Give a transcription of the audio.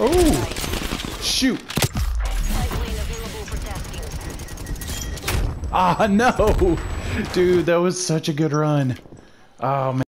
Oh! Shoot! Ah, no! Dude, that was such a good run. Oh, man.